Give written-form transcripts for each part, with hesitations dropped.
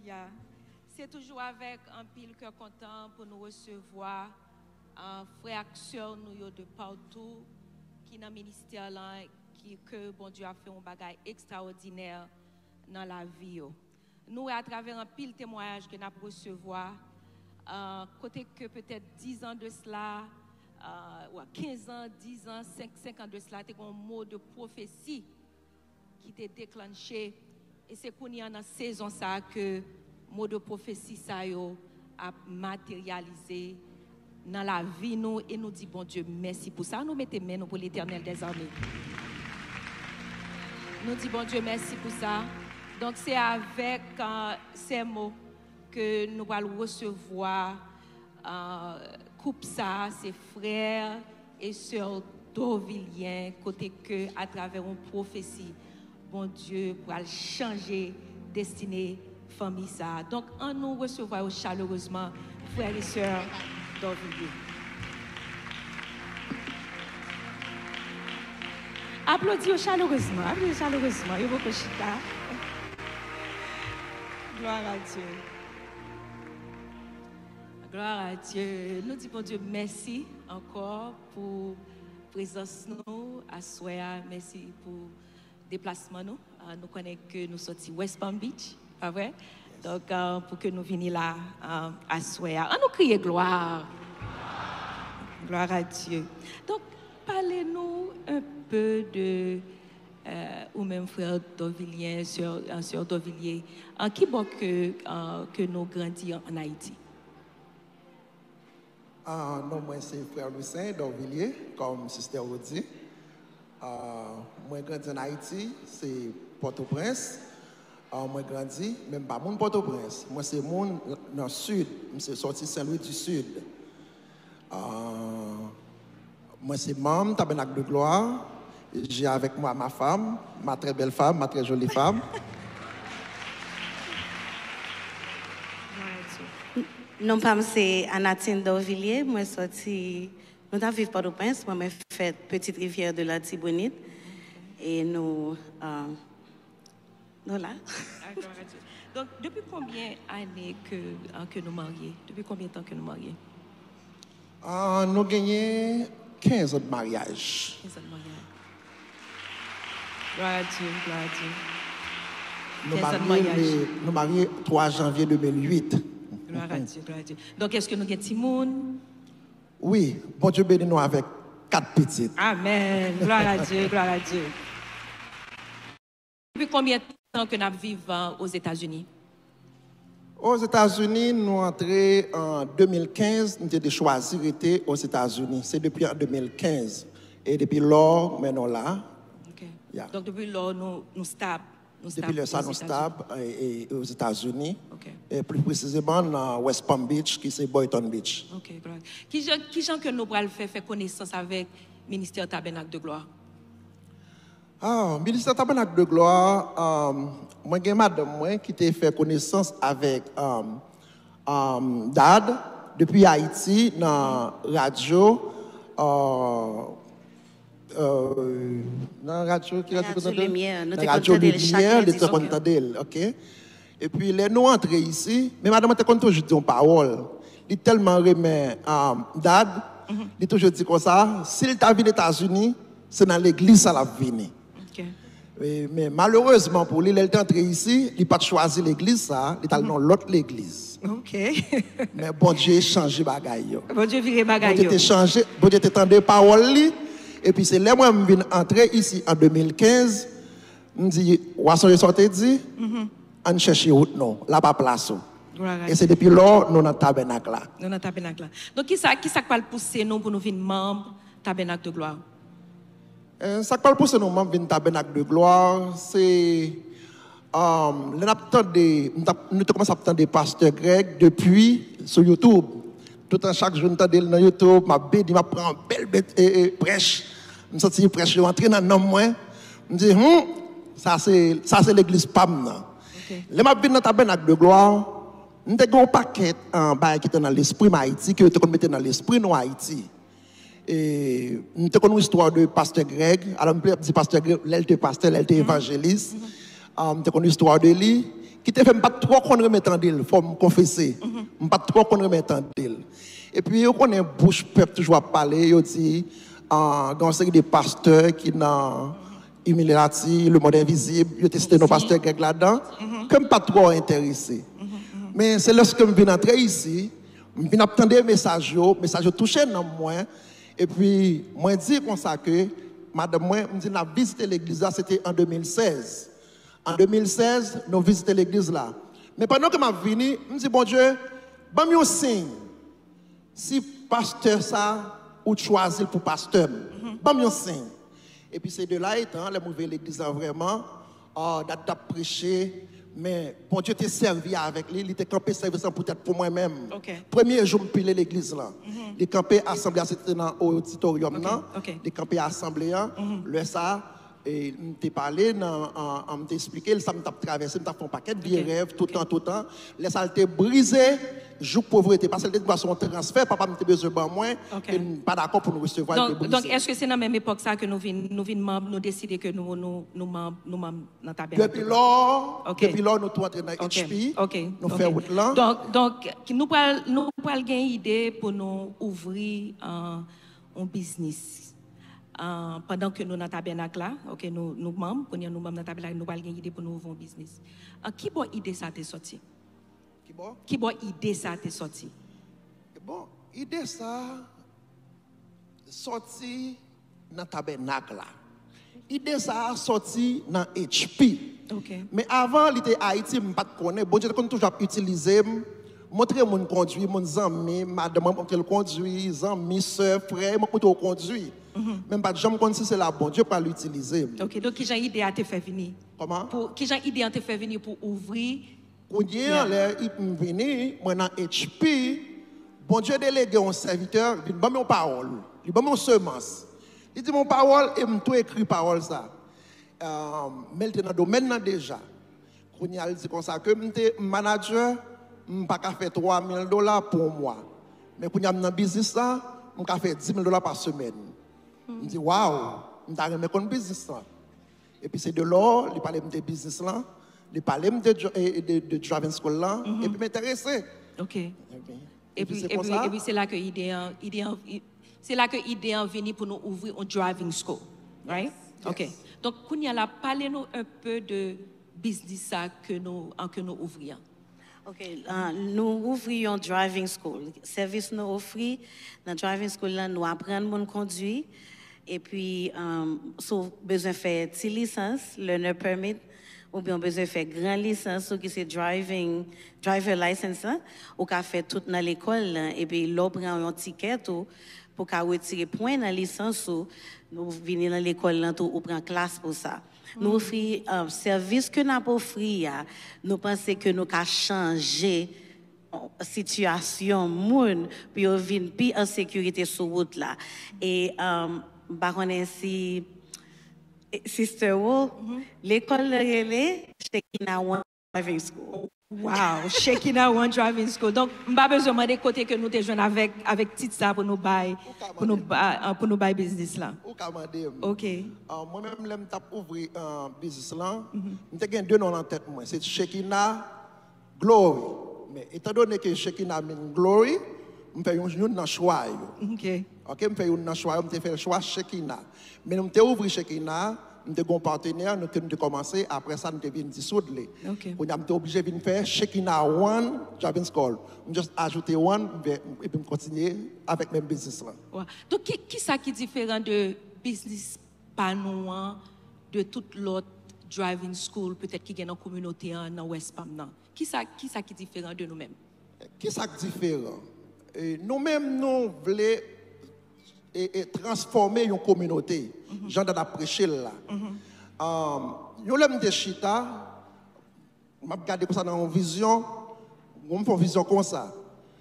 Alléluia. C'est toujours avec un pile cœur content pour nous recevoir frères et sœurs nous de partout qui dans le ministère là, que bon Dieu a fait un bagage extraordinaire dans la vie. Nous à travers un pile témoignage que nous avons recevoir côté que peut-être 10 ans de cela 15 ans, 10 ans, 5 ans de cela, c'était un mot de prophétie qui était déclenché. Et c'est qu'on y a dans la saison ça que le mot de prophétie ça a matérialisé dans la vie nous et nous dit bon Dieu merci pour ça. Nous mettons main pour l'Éternel des armées. Nous dit bon Dieu merci pour ça. Donc c'est avec ces mots que nous allons recevoir coupe ça, ses frères et sœurs d'Orvilien, côté que à travers une prophétie, bon Dieu pour changer destinée famille ça. Donc en nous recevoir chaleureusement frères et sœurs d'Orvilien. Applaudis chaleureusement, applaudis chaleureusement. Gloire à Dieu. Gloire à Dieu. Nous disons Dieu merci encore pour la présence nous à Soya. Merci pour le déplacement nous. Nous connaissons que nous sommes West Palm Beach, pas vrai? Donc pour que nous venions là à Soya. On nous crie gloire. Gloire à Dieu. Donc parlez-nous un peu de ou même frère d'Orvilien, sœur d'Orvillier, en qui bon que nous grandissons en Haïti. Non, moi c'est frère Lucien d'Orvilliers, comme sister Rodi. Moi grandi en Haïti, c'est Port-au-Prince. Moi grandi, même pas mon Port-au-Prince. Moi c'est mon dans le sud, je sorti Saint-Louis du Sud. Moi c'est membre Tabernacle de Gloire. J'ai avec moi ma femme, ma très belle femme, ma très jolie femme. Non, pas c'est Anatine d'Orvilliers. Moi, sorti, nous avons vécu Port-au-Prince. Moi, j'ai fait Petite Rivière de la Tibonite. Et nous, là. Donc, depuis combien d'années que nous marions? Depuis combien de temps que nous marions? Nous avons gagné 15 ans de mariage. 15 ans de mariage. Gloire à Dieu, gloire à Dieu. Nous mariés 3 janvier 2008. Gloire à Dieu, gloire à Dieu. Donc, est-ce que nous avons des moun? Oui, bon Dieu bénit nous avec 4 petites. Amen. Gloire à Dieu, gloire à Dieu. Depuis combien de temps que nous vivons aux États-Unis? Aux États-Unis, nous entrés en 2015. Nous avons choisi d'être aux États-Unis. C'est depuis en 2015. Et depuis lors, maintenant là. Okay. Yeah. Donc, depuis lors, nous stable. Depuis le nous stable aux États-Unis. Okay. Et plus précisément dans West Palm Beach, qui c'est Boynton Beach. Ok, gloire. Qui gens que nous allons faire connaissance avec le ministère Tabernacle de Gloire? Ministère Tabernacle de Gloire, moi j'ai madame moi qui t'a fait connaissance avec Dad depuis Haïti dans radio. Dans radio qui Radio Lumière, nous radio Lumière, les entendez, ok. Et puis les nous entrés ici, mais madame t'es toujours dit une parole. Il tellement remet Dad, il toujours dit comme ça, s'il t'a vu aux États-Unis, c'est dans l'église ça l'a venu. Okay. Mais malheureusement pour lui, il est entré ici, il n'a pas choisi l'église ça, il est allé dans l'autre l'église. OK. Mais bon Dieu a changé bagaille. Bon Dieu viré bagaille. Bon Dieu a changé, bon Dieu a entendu parole. Et puis c'est là moi je viens entrer ici en 2015. Je dis, Wasson est sorti dit, on cherche autre non, là pas place. Et c'est depuis là nous dans tabernacle là. Nous dans tabernacle là. Donc qui ça va pousser nous pour nous venir membre tabernacle de gloire? Ça va pousser nous membre venir tabernacle de gloire, c'est nous commençons à attendre des pasteurs grecs depuis sur YouTube. Tout en chaque jour, je suis dans YouTube, je prends une belle prêche. Je me sens une prêche, je rentre dans le nom. Je me dis, ça c'est l'église PAM. Okay. Les gens qui dans le tabernacle de gloire, nous avons un paquet qui est dans l'esprit Haïti, qui est mis dans l'esprit de Haïti. Et nous avons une histoire de pasteur Greg. Alors, je dis pasteur Greg, l'elle était pasteur, l'elle était évangéliste. Nous avons une histoire de lui qui te fait pas trop qu'on remettre en deal, faut me confesser. Pas trop qu'on remettre en deal. Et puis on connaît bouche peuple toujours parler, yo dit dans une série de pasteurs qui dans Humilati, le monde invisible, yo testé nos pasteurs grecs là-dedans, comme pas trop intéressé. Mais c'est lorsque je viens entrer ici, je viens attendre des messages touchés dans moi et puis moi dis comme ça que madame moi me dit n'a visité l'église là, c'était en 2016. En 2016, nous visité l'église là. Mais pendant que je suis venu, je me dis, bon Dieu, bon un signe. Si pasteur ça, ou choisir pour pasteur, bon un signe. Et puis c'est de là étant, les mauvais l'église là vraiment, prêché, mais bon Dieu t'a servi avec lui, il était campé service peut-être pour moi-même. Premier jour, je pilais l'église là. Il campé assemblée, c'était dans l'auditorium là. Il campé assemblée, le ça. Et m'te parlé m'te expliqué ça m't'a traversé m't'a fait un paquet de rêves tout le temps les saltés brisé joue pauvreté parce que le doit son transfert papa m'te besoin de moi et pas d'accord pour nous recevoir donc est-ce que c'est dans la même époque ça que nous décider que nous dans tabernacle depuis là nous tout entrer dans HP nous faire route là donc nous pas gagner idée pour nous ouvrir un business. Pendant que nous dans le tabernacle là, nous membres, pour nous membres dans le tabernacle, nous avons une idée pour nous ouvrir un business. Qui bon idée ça t'est sorti? Qui bon idée ça t'est sorti? Bon, idée ça sorti dans le tabernacle là. Idée ça sorti dans HP. Mais avant, il était Haïti, je ne connais pas. Bon Dieu, je toujours utilisé. Montrer mon conduit, mon ami, madame, mon conduit, amis, soeur, frère, mon conduit. Même pas de gens comme si c'est la bonne Dieu pour l'utiliser. Donc qui j'ai idée à te faire venir? Comment? Qui j'ai idée à te faire venir pour ouvrir? Pour dire, il venu, moi dans HP, bon Dieu délégué un serviteur, il m'a mis une parole, il m'a mis une semence. Il dit mon parole et m'a tout écrit parole ça. Mais il est dans le domaine déjà. Quand il dit comme ça que je manager, je ne peux pas faire $3,000 pour moi. Mais quand il y a dans le business là, je peux faire $10,000 par semaine. Je dis waouh, je vais faire un business là. Et puis c'est de là, il parlait de business là, il parlait de driving school là, et puis m'intéresser. Et puis c'est là que l'idée est venue pour nous ouvrir un driving school, right? Yes. Donc quand il y a parlez-nous un peu de business ça que nous ouvrions. Nous ouvrions driving school. Service nous offre dans driving school là, nous apprenons mon conduire et puis si besoin faire petite licence, learner permit ou bien besoin faire grand licence ou qui c'est driver license ou qu'a fait tout dans l'école et puis l'on prend un ticket pour qu'a retirer point dans licence ou nous venir dans l'école là ou prend classe pour ça. Nous offrons service que nous offrons, nous pensons que nous avons changé la situation moun pour venir plus en sécurité sur route là. Et si Sister Wo, l'école relais, Shekinah One Driving School. Wow, Shekinah One Driving School. Donc, je pas besoin de côté que nous te joignent avec titre ça pour nous bailler business là. OK. Moi-même, je vais ouvrir un business là. J'ai deux noms en tête moi, c'est Shekinah Glory. Mais étant donné que Shekinah mean glory, je fais un choix. OK, je fais un choix, je fais le choix Shekinah. Mais je ouvrir Shekinah, je suis un partenaire, nous avons commencé, après ça, nous avons dissoudre. On a été obligé de faire Shekinah One Driving School. Je juste ajouter One et puis continuer avec même business. Wow. Donc, qui ça qui est différent de business panouan, de toute l'autre driving school, peut-être qui est dans la communauté dans West Palm? Qui ça qui est différent de nous-mêmes? Qui ça qui est différent? Nous-mêmes, nous voulons transformer une communauté. Jean d'a prêché là. Nous l'aime de chita, m'a regardé ça dans une vision, on me fait une vision comme ça.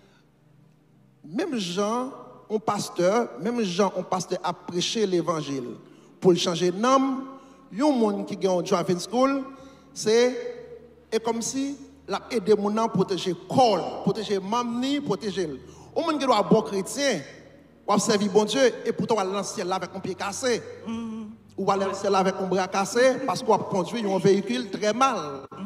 Même Jean, un pasteur a prêché l'évangile pour changer l'âme. Un monde qui a un driving school, c'est comme si l'a aidé mon à protéger col, protéger mamni, protéger. Un monde qui doit être bon chrétien. Ou servir bon Dieu et pourtant on va lancer là avec un pied cassé. Ou va lancer là avec un bras cassé parce qu'on conduit un véhicule très mal.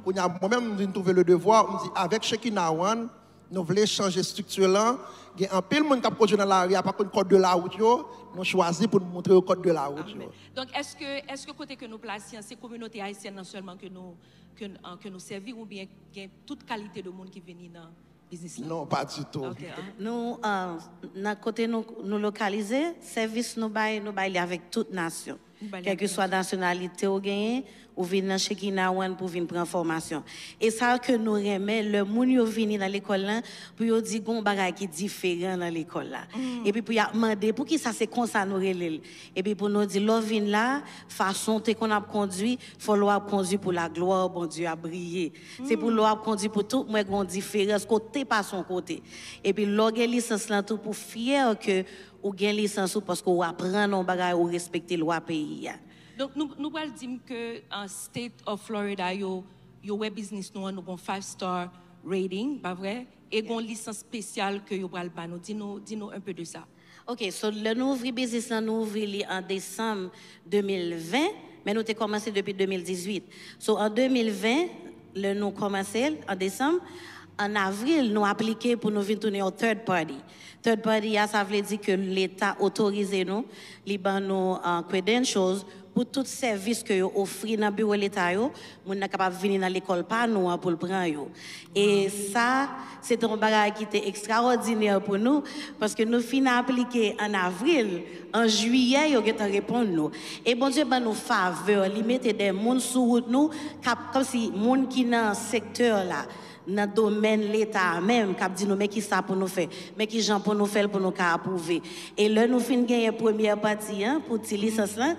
Moi-même, je trouvé le devoir, je me dis, avec Shekinah One, nous voulons changer structure là. Il y a un pile de monde qui a produit dans la rue, pas le code de la route, nous choisi pour nous montrer le code de la route. Donc, est-ce que côté que nous placions, c'est communauté haïtienne non seulement que nous servir ou bien toute qualité de monde qui vient dans le business là? Non, pas du tout. Okay, Nous, dans côté nous localiser, service nous bail avec toute nation. Quelle que soit la nationalité ou gagné, ou venir dans Shekinah One pour venir prendre formation. Et ça que nous aimons, le monde yo vini dans l'école là, pour yo dire gon bagay qui différent dans l'école là. Et puis pour y demander pour qui ça c'est comme ça nous relève. Et puis pour nous dire l'on vient là, façon qu'on a conduit, faut l'on conduit pour la gloire bon Dieu a briller. C'est pour l'on conduit pour tout moi gon différence côté par son côté. Et puis l'on gagne licence là tout pour fier que ou gagne licence parce qu'on apprend non bagay ou respecter loi pays. Donc, nous allons dire que en state of Florida, yo web business nous avons 5-star rating, pas vrai? Et une licence spéciale que yo pral ba nous. Dis-nous un peu de ça. OK, so le nous ouvri business nous ouvri en décembre 2020, mais nous avons commencé depuis 2018. So en 2020, le nous commencé en décembre. En avril, nous appliqué pour nous venir tourner au third party. Third party, ça veut dire que l'État autorise nous, liban nous credentials pour tout service que vous offrez dans le bureau de l'État, nous sommes capables de venir dans l'école par nous pour le prendre. Et ça, c'est un bagage qui était extraordinaire pour nous parce que nous finissons appliquer en avril, en juillet, nous avons répondu nous. Et bon Dieu, nous faveur, il mettait des gens sur route nous, comme si les gens qui sont dans ce secteur là, dans le domaine de l'État même, qui dit nous, mais qui ça pour nous faire, mais qui gens pour nous faire, pour nous approuver. Et là, nous finissons gagner la première partie pour cette licence-là.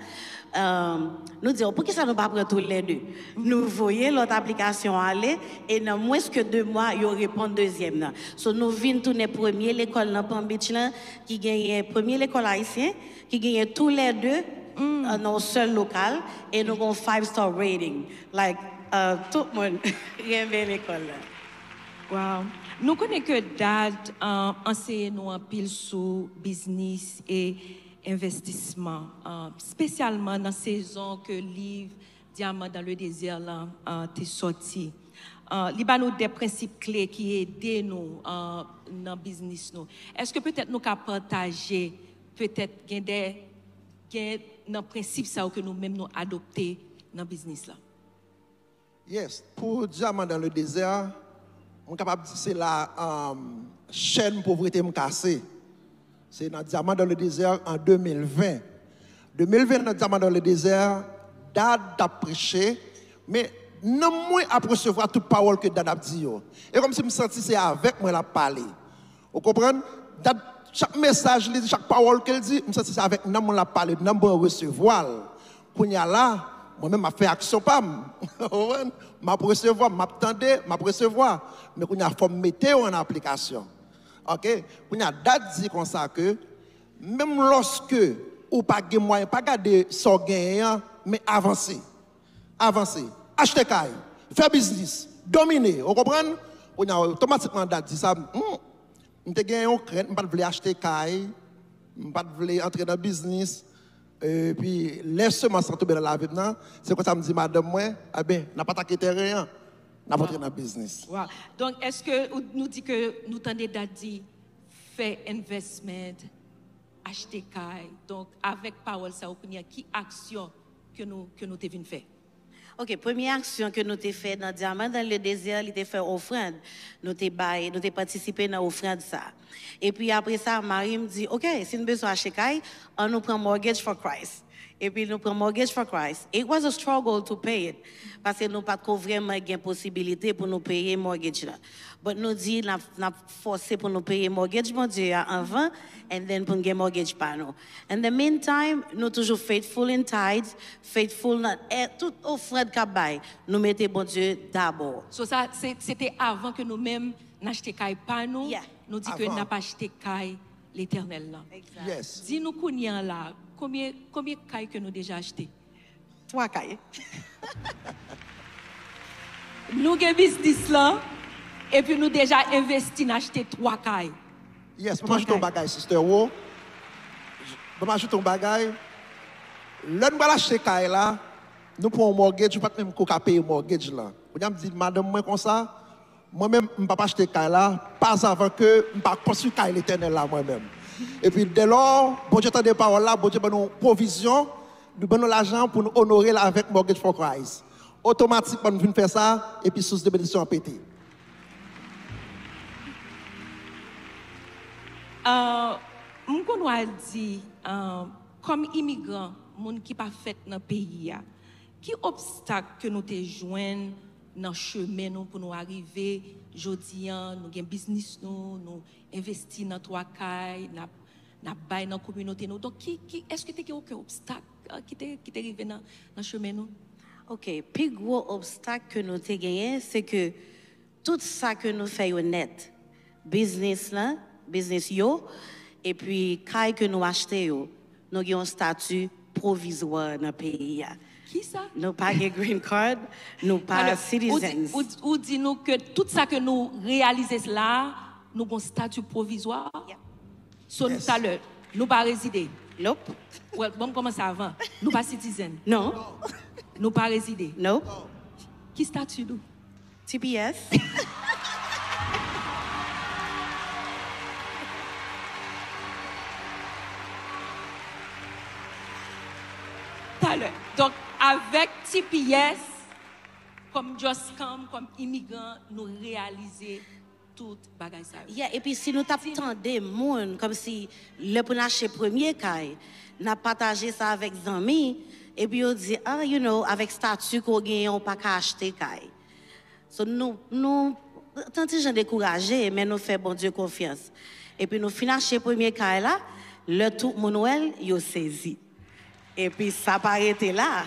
Nous disons, pour qui ça nous pas prendre tous les deux? Nous voyons l'autre application aller et dans moins que 2 mois, ils répondent deuxième. Là. So, nous venons tourner premier l'école dans Palm Beach là, qui gagne premier l'école haïtienne, qui gagne tous les deux dans un seul local et nous avons 5-star rating. Like, tout le monde aime l'école là. Wow. Nous connaissons que Dad enseigne nous en pile sur business et investissement, spécialement dans la saison que le livre Diamant dans le désert là t'est sorti. Il y a des principes clés qui aident nous dans le business. Est-ce que peut-être nous pouvons partager peut-être des principes que nous-mêmes nous adopter dans le business là? Yes, pour Diamant dans le désert, on est capable de dire que c'est la chaîne pauvreté me cassée. C'est dans Diamant dans le désert en 2020. 2020, dans Diamant dans le désert, Dad a prêché, mais non moins à recevoir toute parole que Dad a dit. Et comme si je me sentis c'est avec moi la parler. Vous comprenez? Dad, chaque message, chaque parole qu'elle dit, je me sentis c'est avec non moins la parler, non moins recevoir. Quand il y a là, moi-même, je fais action pas. Je recevoir, je m'attendais, je recevoir. Mais quand il y a faut mettre en application. OK? Quand il y a date dit comme ça que même lorsque ou pas de moyen, pas garder son gain, mais avancer. Avancer. Acheter caille, faire business, dominer. Vous comprenez? On a automatiquement date dit ça. Je te gagne une crainte, je ne veux pas acheter caille, je ne veux pas entrer dans le business. Et puis, laisse-moi sans tomber dans la vie. C'est comme ça me dit, madame, moi, eh bien, n'a pas attaqué rien, n'a pas entré dans le business. Wow. Donc, est-ce que nous dit que nous tendez d'adi faire investment, acheter caille. Donc, avec parole, ça, qui action que nous devons faire? OK, première action que nous avons fait dans Diamant dans le désert, il était fait offrande. Nous avons participé dans l'offrande ça. Et puis après ça, Marie me dit, OK, si nous besoin acheter caille, on nous prend Mortgage for Christ. Et puis nous prenons Mortgage for Christ. It was a struggle to pay it. Parce que nous n'avons pas vraiment de possibilité pour nous payer mortgage là. Mais nous disons, nous avons forcé pour nous payer mortgage, mon Dieu, avant, and then pour nous payer mortgage par nous. In the meantime, nous sommes toujours faithful in tithes, faithful dans toute offrande qu'on baille. Nous mettons, bon Dieu, d'abord. So ça, c'était avant que nous-mêmes n'achetions caille par nous. Yeah. Nous disons que nous n'avons pas acheté caille l'Éternel là. Exact. Yes. Dis-nous combien là, combien caille que nous déjà acheté? 3 cailles. Nous avons business là, et puis nous déjà investi dans acheter 3 cailles. Yes, je vais ajouter un bagage, sister. Je vais ajouter un bagage. Là, nous allons acheter caille là, nous prenons un mortgage, nous ne pouvons pas payer le mortgage là. Je me dis, madame, moi comme ça, moi-même, je ne peux pas acheter caille là, pas avant que je ne pas construire caille l'éternel là moi-même. Et puis dès lors, bon Dieu entend des paroles là, bon Dieu donne nous provision, nous donne l'argent pour nous honorer là avec Mortgage for Christ. Automatiquement, nous venons faire ça, et puis source de bénédiction a pété. On a dit, comme immigrants, gens qui pas fait dans le pays, qui obstacle que nous te joignent dans le chemin pour nous arriver, aujourd'hui, nous avons un business, nous investissons dans trois cailles, nous baillons dans la communauté. Donc, est-ce que tu as aucun obstacle qui t'est arrivé dans le chemin? OK. Le plus gros obstacle que nous avons gagné, c'est que tout ça que nous faisons net, business là, business yo, et puis caille que nous achetons, nous avons un statut provisoire dans le pays. Qui ça? Nous pas de green card, nous pas citizens. Ou dis-nous que tout ça que nous réalisons là, nous avons un statut provisoire. Yeah. So, tout à l'heure, nous pas résider. Nope. Ouais, bon, comment ça avant? Nous pas citizens. Non. Nous pas résider. Nope. Qui statut nous? TPS. Donc, avec TPS, comme Joscam, comme immigrants, nous réaliser tout bagage ça. Yeah, et puis si nous t'attendons des monde comme si le pour acheter premier caille, n'a partagé ça avec des amis et puis on dit ah you know avec statut qu'on gagne on pas qu'à acheter caille. So nous tant de gens découragés mais nous fait bon Dieu confiance. Et puis nous finissons premier caille là, le tout mon Noël yo saisi. Et puis ça pas arrêté là.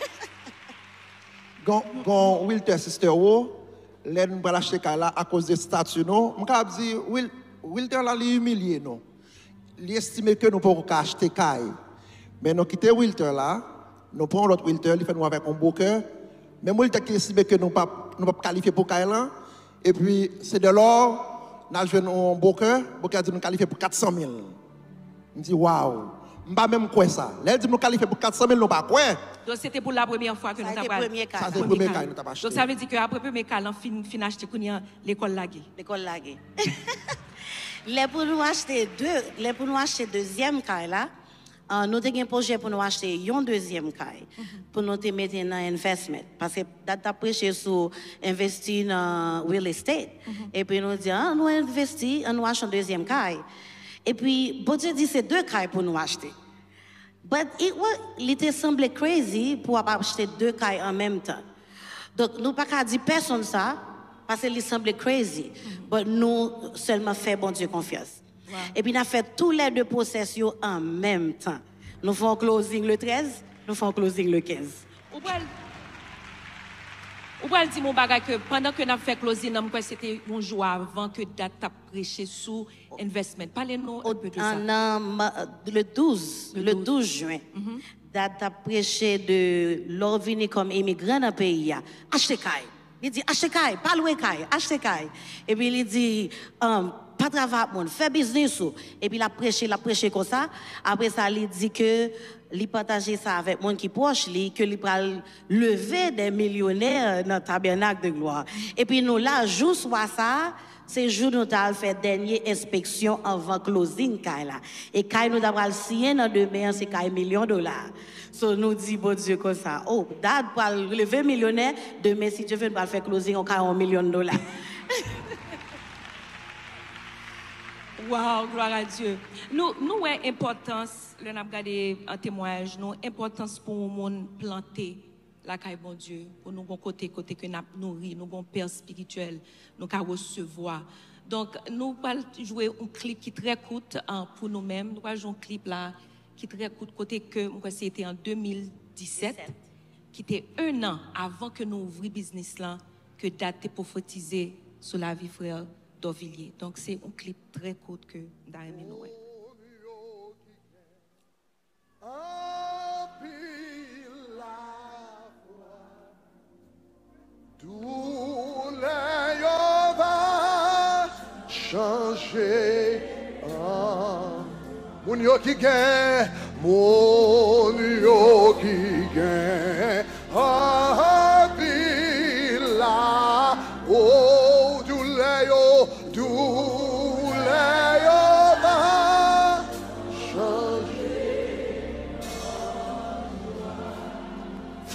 Quand Wilter sister wo, les nous pas acheter caille là à cause des statuts non, m'ka dit Wilter là li humilié non. Il estime que nous pouvons acheter caille. Mais nous quitter Wilter là, nous prenons l'autre Wilter, il fait nous avec un beau cœur. Mais Wilter qui estime que nous pas qualifier pour caille là. Et puis c'est de l'or, nous avons un beau cœur dit nous qualifier pour 400 000. Je dis waouh. Je ne sais pas même quoi ça. Là, dit nous qualifier pour 400 000, nous pas quoi. Donc c'était pour la première fois que nous avons premier cas. Ça c'est le premier cas nous avons acheté. Donc ça veut dire qu'après le premier cas, on fin acheter l'école laguée. L'école laguée. Les pour nous acheter deuxième caille là, nous avons un projet pour nous acheter un deuxième caille pour nous te mettre dans investment parce que d'après chez nous investir dans real estate et puis nous dit nous investir nous achetons deuxième caille et puis bon Dieu dit c'est deux cailles pour nous acheter. But il était semblé crazy pour acheter deux cailles en même temps. Donc nous pas qu'à dire personne ça parce qu'il semblait crazy. Mais nous seulement fait bon Dieu confiance. Wow. Et puis, nous avons fait tous les deux possessions en même temps. Nous faisons closing le 13, nous faisons closing le 15. Ou pas dire mon bagage que pendant que nous avons fait closing, c'était un jour avant que date a prêché sous investment. Parlez-nous un peu de ça. Le 12 juin, date a prêché de l'or venir comme immigrant dans le pays. Achetez caille. Il dit, achetez caille, pas louer caille, achetez caille. Et puis il dit, pas travailler monde, faire business. Et puis il a prêché comme ça. Après ça, il dit que il partager ça avec monde qui proche, que il va lever des millionnaires dans le tabernacle de gloire. Et puis nous là, juste soit ça, c'est jour nous avons fait dernière inspection avant closing caille là. Et caille nous avons signé dans demain, c'est caille $1 million. So nous dit bon Dieu comme ça. Oh, date pour lever millionnaire, demain si Dieu veut nous faire closing on a $1 million. Wow, gloire à Dieu. Nous avons importance, le n'a regardé un témoignage, nous importance pour le monde planter la caille bon Dieu, pour nous côté que nous nourri, nous avons père spirituel, nous avons recevoir. Donc nous allons jouer un clip qui est très court pour nous-mêmes. Nous allons jouer un clip là qui est très court côté que c'était en 2017, qui était 1 an avant que nous ouvrions business là, que date est prophétisée sur la vie frère d'Auvilliers. Donc c'est un clip très court que nous avons aimé. Tout le va changer. Moun yo ki gen, moun yo ki gen, a vi la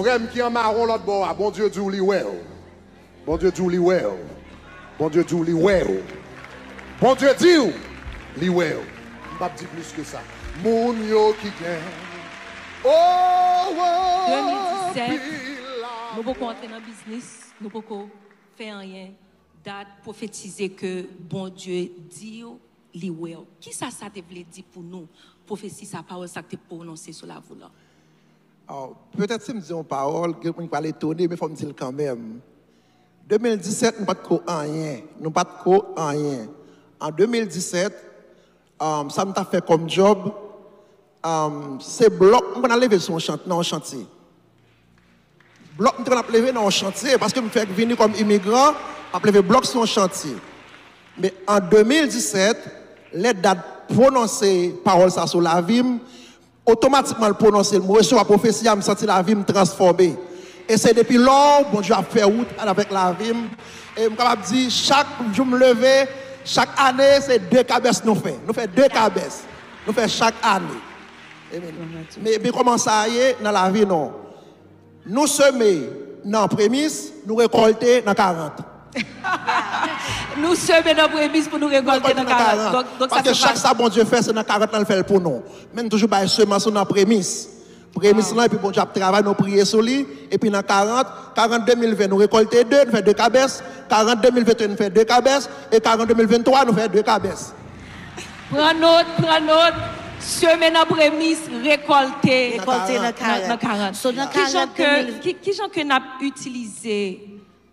Frère qui en marron l'autre bord, bon Dieu dit li well. Bon Dieu dit li well. Bon Dieu dit li well. Bon Dieu dit li well. Je ne pas dire plus que ça. Moun yo qui gagne. Oh, 2017, nous pouvons entrer dans le business, nous pouvons faire rien, date prophétiser que bon Dieu dit li well. Qui ça te voulait dire pour nous? Prophétie, sa parole, ça que tu prononcé sur la voûte. Peut-être si je dis une parole, quelqu'un va l'étonner, mais il faut me dire quand même. 2017, nous n'avons pas de rien. Nous n'avons pas de rien. En 2017, ça nous a fait comme job. C'est bloc, on a levé sur un chantier. Bloc, on a levé dans un chantier parce que je fais venir comme immigrant, on a levé bloc sur un chantier. Mais en 2017, les dates prononcées parole ça sur la vie, automatiquement le prononcer, je reçois la prophétie, je me sens la vie me transformer. Et c'est depuis lors, bon Dieu a fait route avec la vie. Et je suis capable de dire, chaque jour me lever, chaque année, c'est 2 cabesses nous faisons. Nous faisons 2 cabesses. Nous faisons chaque année. Mais comment ça y est dans la vie, non? Nous semons dans la prémisse, nous récoltons dans 40. Nous semons dans la prémisse pour nous récolter dans 40. Donc, parce que chaque ça, bon Dieu fait, c'est dans 40, il fait pour nous. Même toujours, il y a semence dans la prémisse. Prémisse là, et puis bon Dieu travaille, nous prions sur lui. Et puis dans 40 2020, nous récoltons 2, nous faisons 2 cabesses. 40 2021, nous faisons 2 cabesses. Et 40 2023, nous faisons 2 cabesses. Prends note. Semer dans prémisse, récolter dans 40. So, dans 40 qui gens que n'a utilisé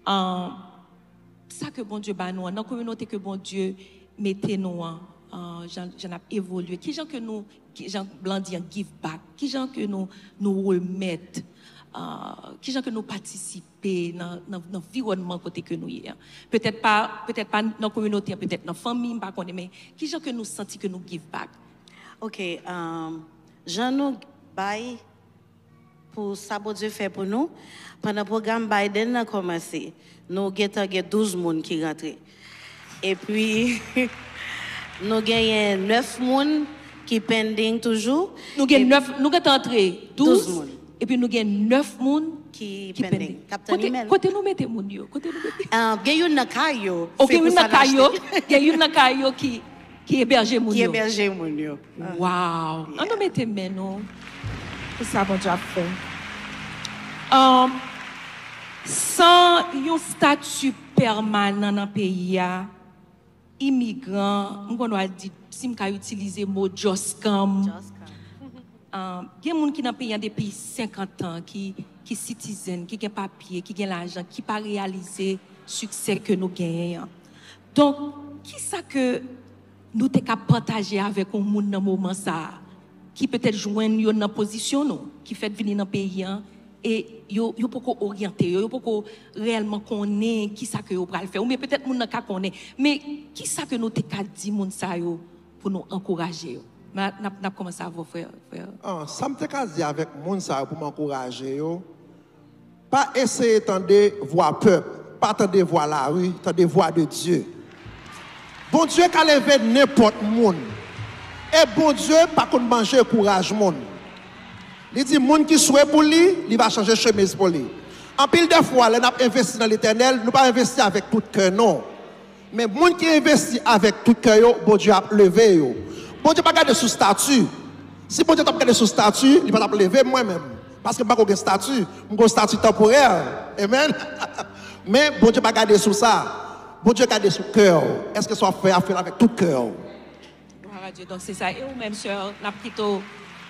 ça que bon Dieu bat nous dans la communauté que bon Dieu mettez nous j'en ai évolué. Qui gens que nous qui gens blanc dit give back, qui gens que nous remettre qui gens que nous participer dans l'environnement côté que nous y peut-être pas dans la communauté, peut-être dans la famille, pas connaît, mais qui gens que nous senti que nous give back. OK, Jean nous bail pour ça bon Dieu fait pour nous. Pendant le programme Biden a commencé, nous avons 12 personnes qui rentrent. Et puis nous avons 9 personnes qui pending toujours. Nous avons entré 12 personnes. Et puis nous avons 9 personnes qui pending. Côté nous mettez mon yo, côté nous mettez. Il y a une nakayo. OK, une nakayo, il y a une nakayo qui héberge mon yo. Qui héberge mon yo. Wow. On nous mettez maintenant. C'est ça bon Dieu a fait. Sans un statut permanent dans le pays, immigrant, on va dire, si on utiliser le mot Joskam. Il y a des gens qui dans le pays depuis 50 ans, qui sont citoyens, qui ont papier, qui ont l'argent, qui n'ont pas réalisé le succès que nous gagnons. Donc, qui est-ce que nous sommes capables de partager avec un monde dans ce moment ça, qui peut-être joindre dans position, nous, qui fait venir dans le pays, et yo pas orienté, yo pas réellement connaît qui ça que yo pral faire, ou mais peut-être moun nan ka connaît, mais qui ça que nous te ka di moun sa yo pour nous encourager yo. N'a commencé à vous frère. Ça me te ka di avec moun sa pour m'encourager yo. Pas essayer d'entendre voix peuple, pas entendre voix la rue, entendre voix de Dieu. Bon Dieu ka lever n'importe moun. Et bon Dieu pas qu'on manger courage moun. Il dit, moun qui souhaite pour lui, il va changer chemise pour lui. En pile de fois, nous avons investi dans l'éternel, nous pas investi avec tout cœur, non. Mais moun qui investit avec tout cœur, bon Dieu a levé. Bon Dieu pas garder sous statut. Si bon Dieu t'a gardé sous statut, il va pas lever moi-même. Parce que je n'ai pas de statut, j'ai un statut temporaire. Amen. Mais bon Dieu pas garder sous ça. Bon Dieu garder sous cœur. Est-ce que ça fait affaire avec tout cœur? Gloire à Dieu. Donc c'est ça. Et vous-même, sœur, la plutôt.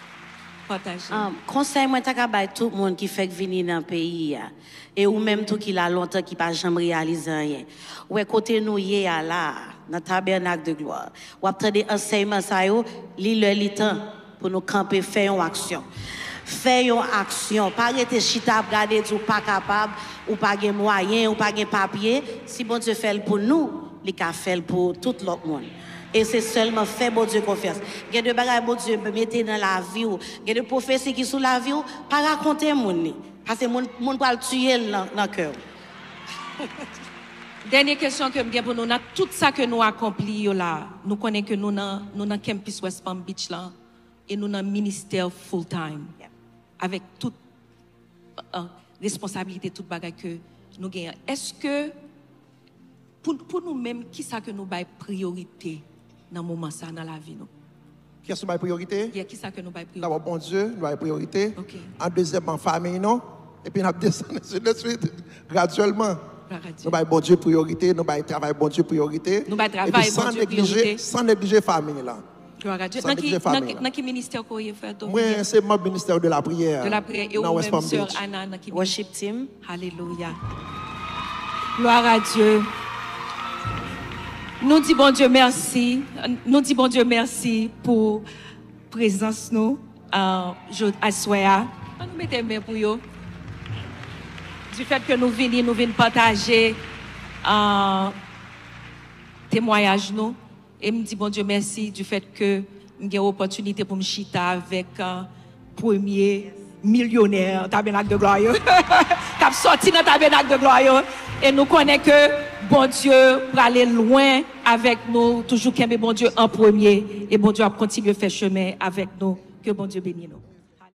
Conseil moi ta ka tout le monde qui fait venir dans le pays et ou même tout qui l'a longtemps qui pas jamais réalisé rien. Ouais côté nous y est là dans tabernacle de gloire. Ou attendre enseignement ça yo li temps pour nous camper faire une action. Faire une action, pas rester chita regarder tout pas capable ou pas de moyens ou pas de papier, si bon Dieu fait pour nous, il ka fait pour tout l'autre monde. Et c'est seulement fait, bon Dieu, confiance. Il y a des bagages, bon Dieu, mettez dans la vie. Il y a des prophéties qui sont sous la vie, pas raconter mon. Parce que mon va le tuer dans le cœur. Dernière question que je pour nous, tout ça que nous accomplis là, nous connaissons que nous dans campus West Palm Beach là, et nous dans ministère full time. Avec tout responsabilité toute bagarre que nous gagnons. Est-ce que pour nous-mêmes, qui ça que nous bail priorité dans le moment ça dans la vie nous? Qui est-ce que nous priorité? Qui ça que nous bail priorité? D'abord, bon Dieu, nous avons priorité. Okay. En deuxième, en famille, non? Et puis, nous descendons de suite, graduellement. Nous avons bon Dieu priorité, nous avons travail bon Dieu priorité. Nous avons travail bon Dieu priorité. Sans négliger famille là. Gloire à Dieu. Dans quel ministère que vous faites? Moi, c'est mon ministère de la prière. De la prière. Et vous-même, sœur Anna, dans quel Worship team. Alléluia. Gloire à Dieu. Nous disons bon Dieu merci. Nous disons bon Dieu merci pour présence nous à soir. Nous mettons main pour vous. Du fait que nous venons partager témoignage nous. Et me dit bon Dieu merci du fait que j'ai l'opportunité pour me chiter avec premier millionnaire tabernacle de gloire. Qui a sorti dans tabernacle de gloire. Et nous connaissons que bon Dieu pour aller loin avec nous, toujours qu'il bon Dieu en premier. Et bon Dieu a continué à faire chemin avec nous. Que bon Dieu bénisse nous.